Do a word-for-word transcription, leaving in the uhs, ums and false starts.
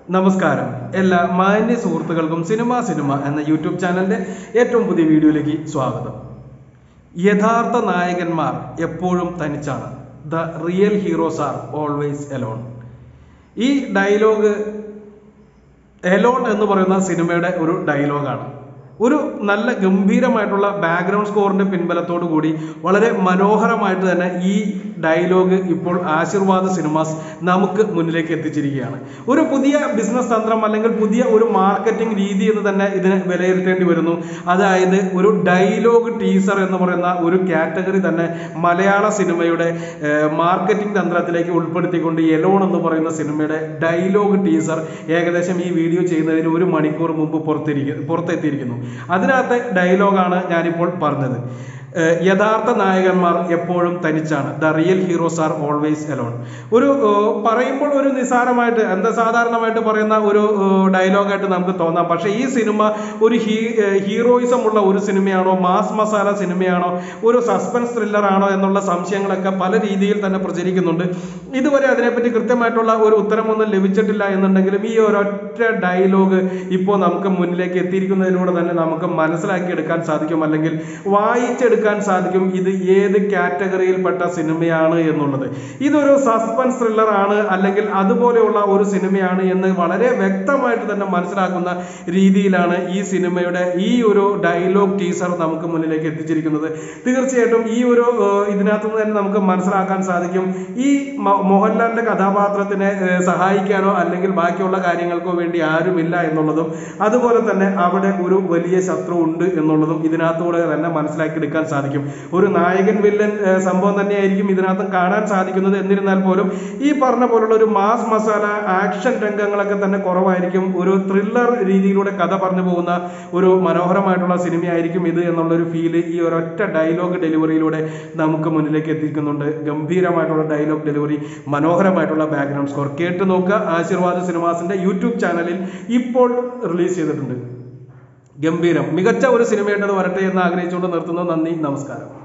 നമസ്കാരം എല്ലാ മാന്യ സുഹൃത്തുക്കൾക്കും സിനിമ സിനിമ എന്ന യൂട്യൂബ് ചാനലിന്റെ ഏറ്റവും പുതിയ വീഡിയോയിലേക്ക് സ്വാഗതം. യഥാർത്ഥ നായകന്മാർ എപ്പോഴും തനിച്ചാണ്. The real heroes are always alone. ഈ ഡയലോഗ് എലോൺ എന്ന് പറയുന്ന സിനിമയുടെ ഒരു ഡയലോഗാണ്. ഒരു നല്ല ഗംഭീരമായിട്ടുള്ള ബാക്ക്ഗ്രൗണ്ട് സ്കോറിന്റെ പിൻബലത്തോടു കൂടി വളരെ മനോഹരമായിട്ട് തന്നെ ഈ ഡയലോഗ് ഇപ്പോൾ ആശീർവാദ സിനിമാസ് നമുക്ക് മുന്നിലേക്ക് എത്തിച്ചിരിക്കുകയാണ്. ഒരു പുതിയ ബിസിനസ് തന്ത്രം അല്ലെങ്കിൽ പുതിയ ഒരു മാർക്കറ്റിംഗ് രീതി എന്ന് തന്നെ ഇതിനെ വിലയിരുത്തേണ്ടി വരുന്നു. അതായത് ഒരു ഡയലോഗ് ടീസർ എന്ന് പറയുന്ന ഒരു കാറ്റഗറി തന്നെ മലയാള സിനിമയുടെ മാർക്കറ്റിംഗ് തന്ത്രത്തിലേക്ക് ഉൾപ്പെടുത്തിക്കൊണ്ട് എലോൺ എന്ന് പറയുന്ന സിനിമയുടെ ഡയലോഗ് ടീസർ ഏകദേശം ഈ വീഡിയോ ചെയ്യുന്നതിന് ഒരു മണിക്കൂർ മുമ്പ് പുറത്തിരിക്കുന്നു പുറത്തെത്തിയിരിക്കുന്നു. അതിനകത്തെ ഡയലോഗാണ് ഞാനിപ്പോൾ പറഞ്ഞത്. യഥാർത്ഥ നായകന്മാർ എപ്പോഴും തനിച്ചാണ്. The real heroes are always alone. ഒരു പറയുമ്പോൾ ഒരു നിസാരമായിട്ട് എന്താ സാധാരണമായിട്ട് പറയുന്ന ഒരു ഡയലോഗായിട്ട് നമുക്ക് തോന്നാം. പക്ഷേ ഈ സിനിമ ഒരു ഹീ ഹീറോയിസം ഉള്ള ഒരു സിനിമയാണോ, മാസ് മസാല സിനിമയാണോ, ഒരു സസ്പെൻസ് ത്രില്ലർ ആണോ എന്നുള്ള സംശയങ്ങളൊക്കെ പല രീതിയിൽ തന്നെ പ്രചരിക്കുന്നുണ്ട്. ഇതുവരെ അതിനെപ്പറ്റി കൃത്യമായിട്ടുള്ള ഒരു ഉത്തരമൊന്നും ലഭിച്ചിട്ടില്ല എന്നുണ്ടെങ്കിലും ഈ ഒരൊറ്റ ഡയലോഗ് ഇപ്പോൾ നമുക്ക് മുന്നിലേക്ക് എത്തിയിരിക്കുന്നതിലൂടെ തന്നെ നമുക്ക് മനസ്സിലാക്കിയെടുക്കാൻ സാധിക്കും, അല്ലെങ്കിൽ വായിച്ചെടുക്കാൻ സാധിക്കും ഇത് ഏത് കാറ്റഗറിയിൽപ്പെട്ട സിനിമയാണ് എന്നുള്ളത്. ഇതൊരു സസ്പെൻസ് ത്രില്ലർ ആണ് അല്ലെങ്കിൽ അതുപോലെയുള്ള ഒരു സിനിമയാണ് എന്ന് വളരെ വ്യക്തമായിട്ട് തന്നെ മനസ്സിലാക്കുന്ന രീതിയിലാണ് ഈ സിനിമയുടെ ഈ ഒരു ഡയലോഗ് ടീസർ നമുക്ക് മുന്നിലേക്ക് എത്തിച്ചിരിക്കുന്നത്. തീർച്ചയായിട്ടും ഈ ഒരു ഇതിനകത്ത് നിന്ന് തന്നെ നമുക്ക് മനസ്സിലാക്കാൻ സാധിക്കും ഈ മോഹൻലാലിന്റെ കഥാപാത്രത്തിനെ സഹായിക്കാനോ അല്ലെങ്കിൽ ബാക്കിയുള്ള കാര്യങ്ങൾക്കോ വേണ്ടി ആരുമില്ല എന്നുള്ളതും, അതുപോലെ തന്നെ അവിടെ ഒരു വലിയ ശത്രു ഉണ്ട് എന്നുള്ളതും ഇതിനകത്തൂടെ തന്നെ മനസ്സിലാക്കിയെടുക്കാൻ സാധിക്കും. ഒരു നായകൻ വില്ലൻ സംഭവം തന്നെയായിരിക്കും ഇതിനകത്തും കാണാൻ സാധിക്കുന്നത്. എന്നിരുന്നാൽ പോലും ഈ പറഞ്ഞ പോലുള്ള ഒരു മാസ് മസാല ആക്ഷൻ രംഗങ്ങളൊക്കെ തന്നെ കുറവായിരിക്കും. ഒരു ത്രില്ലർ രീതിയിലൂടെ കഥ പറഞ്ഞു പോകുന്ന ഒരു മനോഹരമായിട്ടുള്ള സിനിമയായിരിക്കും ഇത് എന്നുള്ളൊരു ഫീല് ഈ ഒരൊറ്റ ഡയലോഗ് ഡെലിവറിയിലൂടെ നമുക്ക് മുന്നിലേക്ക് എത്തിക്കുന്നുണ്ട്. ഗംഭീരമായിട്ടുള്ള ഡയലോഗ് ഡെലിവറി, മനോഹരമായിട്ടുള്ള ബാക്ക്ഗ്രൗണ്ട് സ്കോർ. കേട്ടു നോക്കുക. ആശീർവാദ സിനിമാസിന്റെ യൂട്യൂബ് ചാനലിൽ ഇപ്പോൾ റിലീസ് ചെയ്തിട്ടുണ്ട്. ഗംഭീരം, മികച്ച ഒരു സിനിമയായിട്ട് വരട്ടെ എന്ന് ആഗ്രഹിച്ചുകൊണ്ട് നിർത്തുന്നു. നന്ദി, നമസ്കാരം.